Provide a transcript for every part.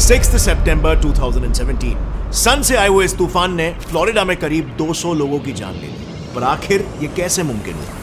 6 सितंबर 2017 सन से आए हुए इस तूफान ने फ्लोरिडा में करीब 200 लोगों की जान ले ली। पर आखिर ये कैसे मुमकिन हुआ?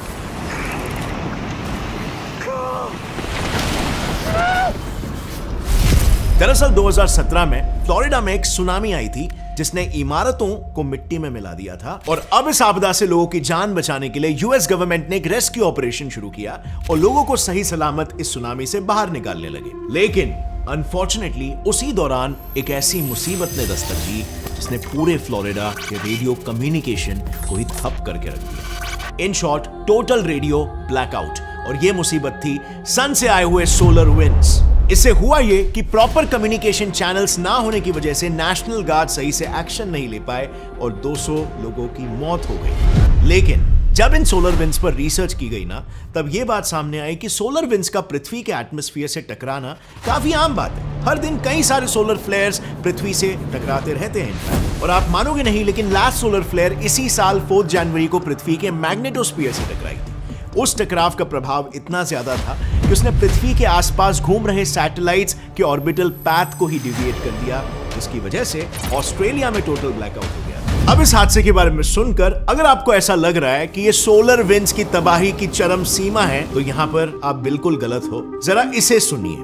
दरअसल 2017 में फ्लोरिडा में एक सुनामी आई थी जिसने इमारतों को मिट्टी में मिला दिया था और अब इस आपदा से लोगों की जान बचाने के लिए यूएस गवर्नमेंट ने एक रेस्क्यू ऑपरेशन शुरू किया और लोगों को सही सलामत इस सुनामी से बाहर निकालने लगे। लेकिन अनफॉर्चुनेटली उसी दौरान एक ऐसी मुसीबत ने दस्तक दी जिसने पूरे फ्लोरिडा के रेडियो कम्युनिकेशन को ही ठप करके रख दिया। In short, total radio blackout. और यह मुसीबत थी सन से आए हुए सोलर विंड्स। इससे हुआ ये कि प्रॉपर कम्युनिकेशन चैनल्स ना होने की वजह से नेशनल गार्ड सही से एक्शन नहीं ले पाए और 200 लोगों की मौत हो गई। लेकिन जब इन सोलर विंड्स पर रिसर्च की गई ना, तब यह बात सामने आई कि सोलर विंड्स का पृथ्वी के एटमॉस्फेयर से टकराना काफी आम बात है। हर दिन कई सारे सोलर फ्लेयर्स पृथ्वी से टकराते रहते हैं। और आप मानोगे नहीं, लेकिन लास्ट सोलर फ्लेयर इसी साल 4 जनवरी को पृथ्वी के मैग्नेटोस्फीयर से टकराई थी। उस टकराव का प्रभाव इतना ज्यादा था कि उसने पृथ्वी के आसपास घूम रहे सैटेलाइट्स के ऑर्बिटल पाथ को ही डिविएट कर दिया, जिसकी वजह से ऑस्ट्रेलिया में टोटल ब्लैकआउट हो गया। अब इस हादसे के बारे में सुनकर अगर आपको ऐसा लग रहा है कि ये सोलर विंड्स की तबाही की चरम सीमा है, तो यहां पर आप बिल्कुल गलत हो। जरा इसे सुनिए।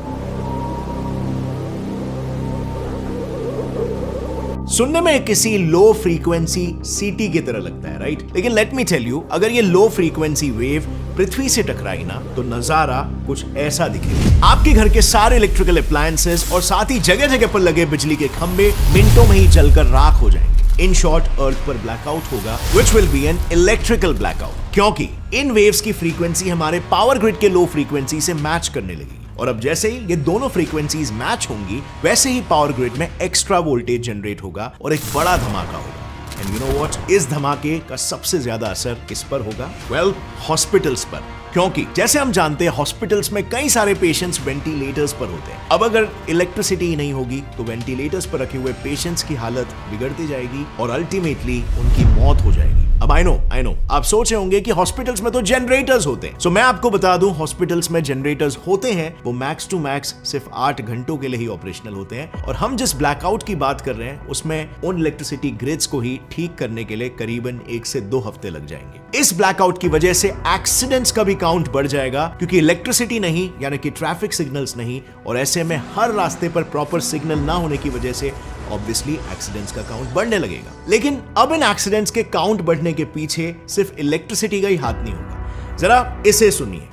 सुनने में किसी लो फ्रीक्वेंसी सीटी की तरह लगता है, राइट? लेकिन लेट मी टेल यू, अगर ये लो फ्रीक्वेंसी वेव पृथ्वी से टकराई ना, तो नजारा कुछ ऐसा दिखेगा। आपके घर के सारे इलेक्ट्रिकल अप्लायंसेस और साथ ही जगह जगह पर लगे बिजली के खंभे मिनटों में ही जलकर राख हो जाएंगे। इन शॉर्ट, अर्थ पर ब्लैकआउट होगा, which will be an electrical blackout, क्योंकि इन वेव्स की फ्रीक्वेंसी हमारे पावर ग्रिड के लो फ्रीक्वेंसी से मैच करने लगी। और अब जैसे ही ये दोनों फ्रीक्वेंसीज मैच होंगी, वैसे ही पावर ग्रिड में एक्स्ट्रा वोल्टेज जनरेट होगा और एक बड़ा धमाका होगा। एंड यू नो व्हाट, इस धमाके का सबसे ज्यादा असर किस पर होगा? वेल, हॉस्पिटल्स पर। क्योंकि जैसे हम जानते हैं, हॉस्पिटल्स में कई सारे पेशेंट्स वेंटिलेटर्स पर होते हैं। अब अगर इलेक्ट्रिसिटी ही नहीं होगी तो वेंटिलेटर्स पर रखे हुए पेशेंट्स की हालत बिगड़ती जाएगी और अल्टीमेटली उनकी मौत हो जाएगी। अब आई नो आप सोच रहे होंगे कि हॉस्पिटल्स में तो जनरेटर्स होते हैं। सो मैं आपको बता दूं, हॉस्पिटल्स में जनरेटर्स होते हैं, वो मैक्स टू मैक्स सिर्फ 8 घंटों के लिए ही ऑपरेशनल होते हैं। और हम जिस ब्लैकआउट की बात कर रहे हैं, उसमें उन इलेक्ट्रिसिटी ग्रिड्स को ही ठीक करने के लिए करीबन 1 से 2 हफ्ते लग जाएंगे। इस ब्लैकआउट की वजह से एक्सीडेंट्स का भी काउंट बढ़ जाएगा, क्योंकि इलेक्ट्रिसिटी नहीं, यानी कि ट्रैफिक सिग्नल्स नहीं, और ऐसे में हर रास्ते पर प्रॉपर सिग्नल ना होने की वजह से ऑब्वियसली एक्सीडेंट्स का काउंट बढ़ने लगेगा। लेकिन अब इन एक्सीडेंट्स के काउंट बढ़ने के पीछे सिर्फ इलेक्ट्रिसिटी का ही हाथ नहीं होगा। जरा इसे सुनिए।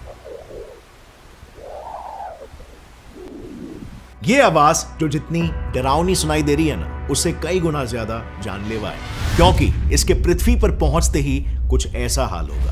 ये आवाज जो जितनी डरावनी सुनाई दे रही है ना, उससे कई गुना ज्यादा जानलेवा है, क्योंकि इसके पृथ्वी पर पहुंचते ही कुछ ऐसा हाल होगा।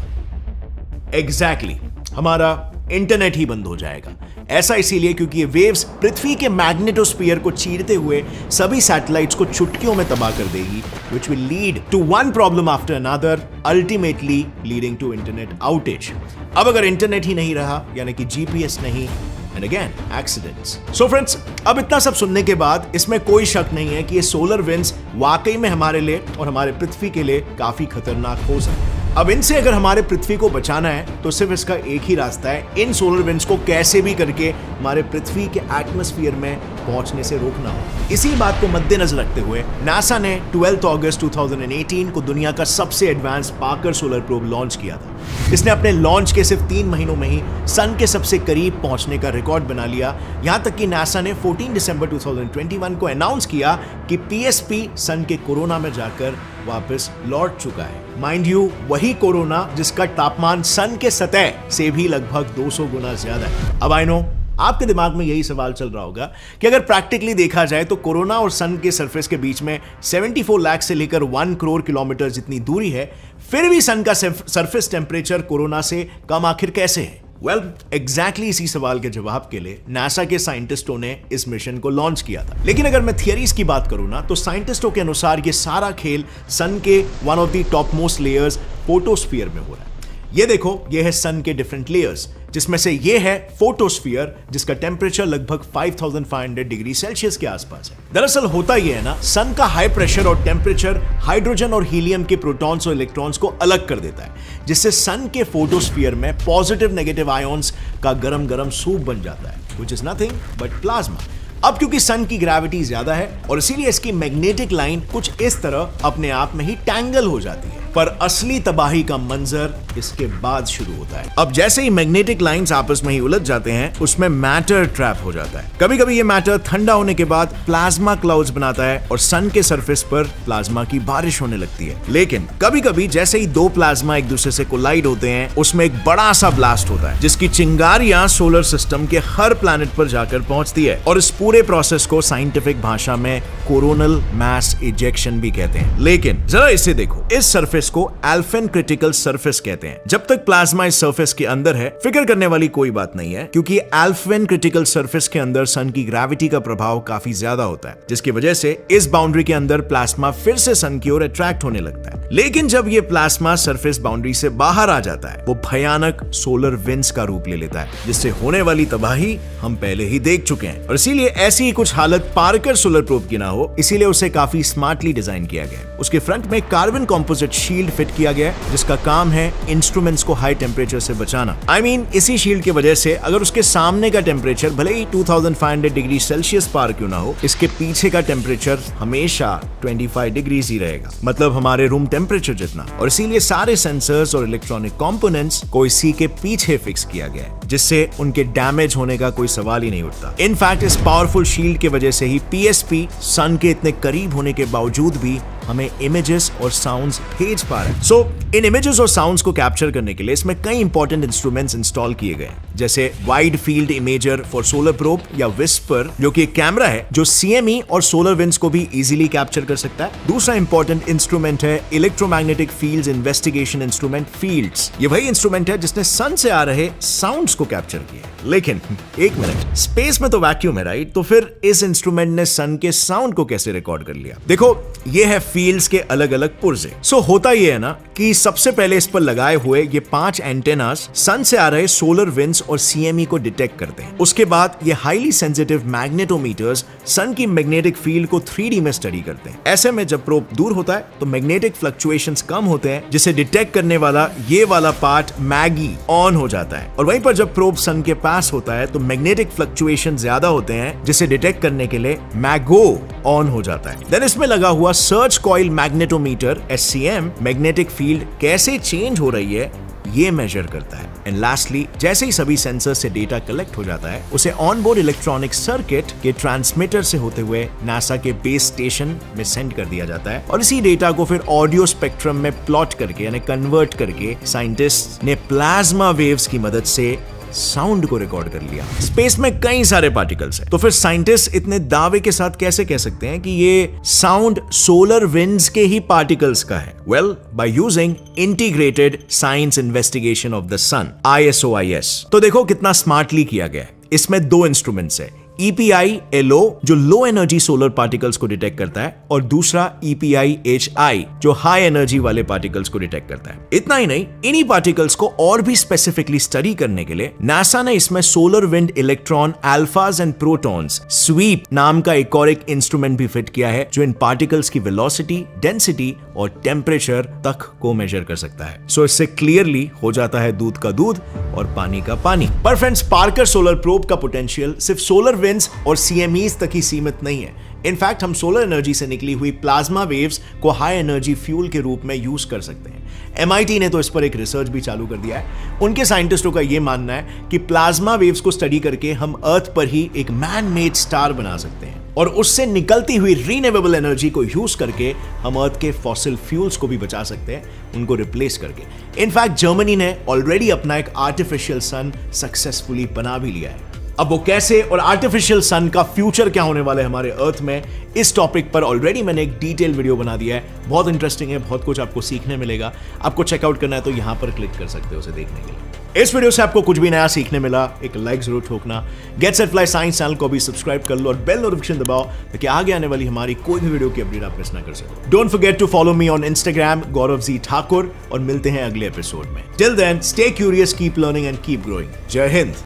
एग्जैक्टली, हमारा इंटरनेट ही बंद हो जाएगा। ऐसा इसीलिए क्योंकि ये वेव्स पृथ्वी के मैग्नेटोस्फीयर को चीरते हुए सभी सैटेलाइट्स को चुटकियों में तबाह कर देगी, which will lead to one problem after another, ultimately leading to internet outage। अब अगर इंटरनेट ही नहीं रहा, यानी कि जीपीएस नहीं, and again accidents। So friends, अब इतना सब सुनने के बाद इसमें कोई शक नहीं है कि ये सोलर विंड्स वाकई में हमारे लिए और हमारे पृथ्वी के लिए काफी खतरनाक हो सकते हैं। अब इनसे अगर हमारे पृथ्वी को बचाना है तो सिर्फ इसका एक ही रास्ता है, इन सोलर विंड्स को कैसे भी करके हमारे पृथ्वी के एटमॉस्फेयर में पहुंचने से रोकना हो। इसी बात को मद्देनजर रखते हुए नासा ने 12 अगस्त 2018 को दुनिया का सबसे advance Parker solar probe launch किया था। इसने अपने लॉन्च के सिर्फ 3 महीनों में ही सन के सबसे करीब पहुंचने का रिकॉर्ड बना लिया। यहां तक कि नासा ने 14 दिसंबर 2021 को अनाउंस किया कि पीएसपी सन के कोरोना में जाकर वापस लौट चुका है। माइंड यू, वही कोरोना जिसका तापमान सन के सतह से भी लगभग 200 गुना ज्यादा है। अब आई नो आपके दिमाग में यही सवाल चल रहा होगा कि अगर प्रैक्टिकली देखा जाए तो कोरोना और सन के सरफेस के बीच में 74 लाख से लेकर 1 करोड़ किलोमीटर जितनी दूरी है, फिर भी सन का सरफेस टेम्परेचर कोरोना से कम आखिर कैसे है? वेल, एग्जैक्टली इसी सवाल के जवाब के लिए नासा के साइंटिस्टों ने इस मिशन को लॉन्च किया था। लेकिन अगर मैं थियरीज की बात करूं ना, तो साइंटिस्टों के अनुसार ये सारा खेल सन के one of the top most layers photosphere में हो रहा है। ये देखो, ये है सन के डिफरेंट लेयर्स, जिसमें से ये है फोटोस्फीयर, जिसका टेम्परेचर लगभग 5500 डिग्री सेल्सियस के आसपास है। दरअसल होता यह है ना, सन का हाई प्रेशर और टेम्परेचर हाइड्रोजन और हीलियम के प्रोटॉन्स और इलेक्ट्रॉन्स को अलग कर देता है, जिससे सन के फोटोस्फीयर में पॉजिटिव नेगेटिव आयॉन्स का गरम गरम सूप बन जाता है, which is nothing but plasma. अब क्योंकि सन की ग्रेविटी ज्यादा है और इसीलिए इसकी मैग्नेटिक लाइन कुछ इस तरह अपने आप में ही टैंगल हो जाती है, पर असली तबाही का मंजर इसके बाद शुरू होता है। अब जैसे ही मैग्नेटिक लाइंस आपस में ही उलझ जाते हैं, उसमें मैटर ट्रैप हो जाता है। कभी कभी ये मैटर ठंडा होने के बाद प्लाज्मा क्लाउड्स बनाता है और सन के सरफेस पर प्लाज्मा की बारिश होने लगती है। लेकिन कभी कभी जैसे ही दो प्लाज्मा एक दूसरे से कोलाइड होते हैं, उसमें एक बड़ा सा ब्लास्ट होता है, जिसकी चिंगारियां सोलर सिस्टम के हर प्लैनेट पर जाकर पहुंचती है। और इस पूरे प्रोसेस को साइंटिफिक भाषा में कोरोनल मास इजेक्शन भी कहते हैं। लेकिन जरा इसे देखो, इस सरफेस को एल्फेन क्रिटिकल सरफेस कहते हैं। जब तक प्लाज्मा इस सरफेस के अंदर है, फिक्र करने वाली कोई बात नहीं है, क्योंकि एल्फेन क्रिटिकल सरफेस के अंदर सन की ग्रेविटी का प्रभाव काफी ज्यादा होता है, जिसकी वजह से इस बाउंड्री के अंदर प्लाज्मा फिर से सन की ओर अट्रैक्ट होने लगता है। लेकिन जब ये प्लाज्मा सरफेस बाउंड्री से बाहर आ जाता है, वो भयानक सोलर विंड्स का रूप ले लेता है, जिससे होने वाली तबाही हम पहले ही देख चुके हैं। और इसीलिए ऐसी ही कुछ हालत पार्कर सोलर प्रोब की ना हो, इसीलिए उसे काफी स्मार्टली डिजाइन किया गया है। उसके फ्रंट में कार्बन कंपोजिट शील्ड फिट किया गया है, जिसका काम है इंस्ट्रूमेंट्स को हाई टेम्परेचर से बचाना। I mean, इसी शील्ड की वजह से अगर उसके सामने का टेम्परेचर भले ही 2500 डिग्री सेल्सियस पार क्यों ना हो, इसके पीछे का टेम्परेचर हमेशा 25 डिग्री ही रहेगा, मतलब हमारे रूम टेम्परेचर जितना। और इसीलिए सारे सेंसर्स और इलेक्ट्रॉनिक कंपोनेंट्स को इसी के पीछे फिक्स किया गया है, जिससे उनके डैमेज होने का कोई सवाल ही नहीं उठता। इनफैक्ट इस पावरफुल शील्ड की वजह से ही PSP सन के इतने करीब होने के बावजूद भी हमें इमेजेस और साउंड्स भेज पा रहे हैं। सो इन इमेजेस और साउंड्स को कैप्चर करने के लिए इसमें कई इंपॉर्टेंट इंस्ट्रूमेंट्स इंस्टॉल किए गए हैं, जैसे wide field imager for solar probe या विस्पर, जो कि एक कैमरा है जो CME और सोलर विंड्स को भी इजीली कैप्चर कर सकता है। दूसरा इंपॉर्टेंट इंस्ट्रूमेंट है electromagnetic fields investigation instrument fields. ये वही इंस्ट्रूमेंट है जिसने सन से आ रहे साउंड्स को कैप्चर किया। लेकिन एक मिनट, स्पेस में तो वैक्यूम है राइट, तो फिर इस इंस्ट्रूमेंट ने सन के साउंड को कैसे रिकॉर्ड कर लिया? देखो, ये है फील्ड्स के अलग अलग पुर्जे। सो होता ये है ना कि सबसे पहले इस पर लगाए हुए ये 5 एंटेनास सन से आ रहे सोलर विंड्स और CME को डिटेक्ट करते हैं। उसके बाद ये हाईली सेंसिटिव मैग्नेटोमीटर्स सन की मैग्नेटिक फील्ड को 3D में स्टडी करते हैं। ऐसे में जब प्रोब दूर होता है तो मैग्नेटिक फ्लक्चुएशंस कम होते हैं, जिसे डिटेक्ट करने वाला ये वाला पार्ट मैगी ऑन हो जाता है। और वहीं पर जब प्रोब सन के पास होता है तो मैग्नेटिक फ्लक्चुएशन ज्यादा होते हैं, जिसे डिटेक्ट करने के लिए मैगो ऑन हो जाता है। देन इसमें लगा हुआ search coil magnetometer SCM magnetic field कैसे चेंज हो रही है ये मेजर करता है। एंड लास्टली, जैसे ही सभी सेंसर से डेटा कलेक्ट हो जाता है, उसे ऑनबोर्ड इलेक्ट्रॉनिक सर्किट के ट्रांसमीटर से होते हुए नासा के बेस स्टेशन में सेंड कर दिया जाता है। और इसी डेटा को फिर ऑडियो स्पेक्ट्रम में प्लॉट करके यानी कन्वर्ट करके साइंटिस्ट ने प्लाज्मा वेव्स की मदद से साउंड को रिकॉर्ड कर लिया। स्पेस में कई सारे पार्टिकल्स हैं, तो फिर साइंटिस्ट इतने दावे के साथ कैसे कह सकते हैं कि ये साउंड सोलर विंड्स के ही पार्टिकल्स का है? Well, by using integrated science investigation of the sun, ISOIS। तो देखो कितना स्मार्टली किया गया है। इसमें 2 इंस्ट्रूमेंट्स है, EPI-LO जो लो एनर्जी सोलर पार्टिकल्स को डिटेक्ट करता है, और दूसरा EPI-HI जो हाई एनर्जी वाले पार्टिकल्स को डिटेक्ट करता है। इतना ही नहीं, इन्हीं पार्टिकल्स को और भी स्पेसिफिकली स्टडी करने के लिए नासा ने इसमें solar wind electron alphas and protons स्वीप नाम का एक और एक इंस्ट्रूमेंट भी फिट किया है, जो इन पार्टिकल्स की वेलोसिटी, डेंसिटी और टेम्परेचर तक को मेजर कर सकता है। सो इससे क्लियरली हो जाता है दूध का दूध और पानी का पानी। पर फ्रेंड्स, पार्कर सोलर प्रोब का पोटेंशियल सिर्फ सोलर विंड्स और CMEs तक ही सीमित नहीं है। इनफैक्ट हम सोलर एनर्जी से निकली हुई प्लाज्मा वेव्स को हाई एनर्जी फ्यूल के रूप में यूज कर सकते हैं। MIT ने तो इस पर एक रिसर्च भी चालू कर दिया है। उनके साइंटिस्टों का यह मानना है कि प्लाज्मा वेव्स को स्टडी करके हम अर्थ पर ही एक मैन मेड स्टार बना सकते हैं, और उससे निकलती हुई रीन्यूएबल एनर्जी को यूज करके हम अर्थ के फॉसिल फ्यूल्स को भी बचा सकते हैं, उनको रिप्लेस करके। इनफैक्ट जर्मनी ने ऑलरेडी अपना एक आर्टिफिशियल सन सक्सेसफुली बना भी लिया है। अब वो कैसे और आर्टिफिशियल सन का फ्यूचर क्या होने वाला है हमारे अर्थ में, इस टॉपिक पर ऑलरेडी मैंने एक डिटेल वीडियो बना दिया है। बहुत इंटरेस्टिंग है, बहुत कुछ आपको सीखने मिलेगा। आपको चेकआउट करना है तो यहां पर क्लिक कर सकते हो उसे देखने के लिए। इस वीडियो से आपको कुछ भी नया सीखने मिला, एक लाइक जरूर ठोकना। Get set fly science channel को भी सब्सक्राइब कर लो और बेल नोटिफिकेशन दबाओ ताकि आगे आने वाली हमारी कोई भी वीडियो की अपडेट आप मिस ना कर सको। Don't forget to follow me on Instagram Gaurav ji Thakur, और मिलते हैं अगले एपिसोड में। Till then, stay curious, keep learning and keep growing. जय हिंद।